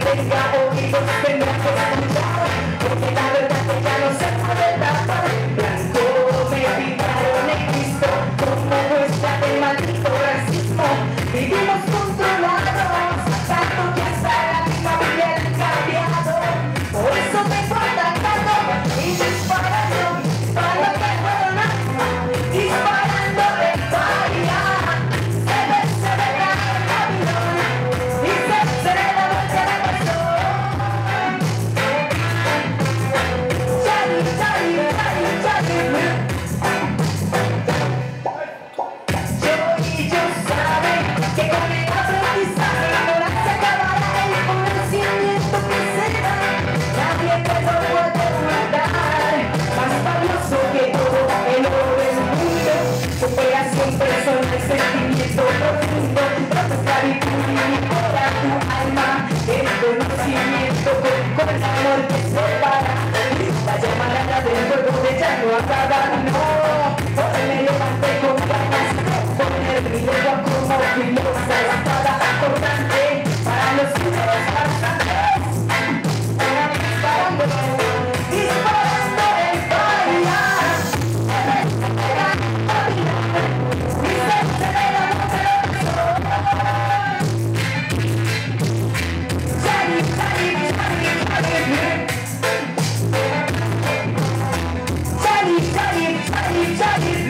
tenga oídos tendrá que escuchar, porque la verdad que ya no se puede tapar. Blanco me pintaron en Cristo como muestra del maldito racismo. Vivimos controlados, tanto que hasta la misma Biblia ha cambiado. Por eso me importa tanto y disparando, para que puedo más, disparando de falla. Se ve el camión y se ve la vuelta de razón. Charlie, Charlie, Charlie, Charlie. Yo y yo saben que con el aprendizaje ahora se acabará el conocimiento que se da. Nadie te lo puede matar. Más valioso que todo el oro del mundo. Superación personal, sentimiento profundo. Roto esclavitud y libera tu alma. El conocimiento con el amor que separa. La llamarada del fuego de ya no acaba, no. Hoy me levanté con ganas de poner mi lengua como filosa espada cortante para los hijos bastantes. Disparando, disparando en falla. Y se ve la voz de razón. Charlie, Charlie, Charlie, Charlie. Charlie, Charlie, Charlie, Charlie.